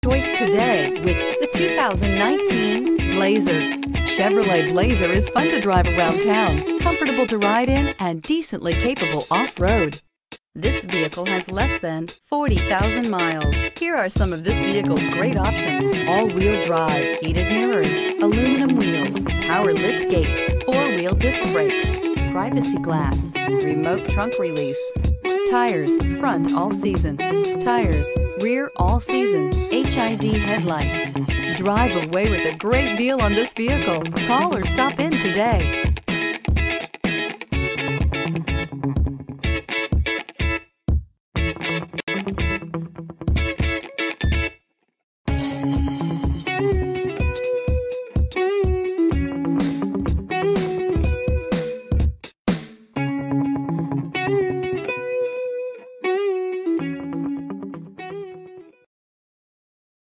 choice today with the 2019 Blazer. Chevrolet Blazer is fun to drive around town, comfortable to ride in, and decently capable off-road. This vehicle has less than 40,000 miles. Here are some of this vehicle's great options: all-wheel drive, heated mirrors, aluminum wheels, power liftgate, four-wheel disc brakes, privacy glass, remote trunk release, tires front all season, tires rear all season, HID headlights. Drive away with a great deal on this vehicle. Call or stop in today.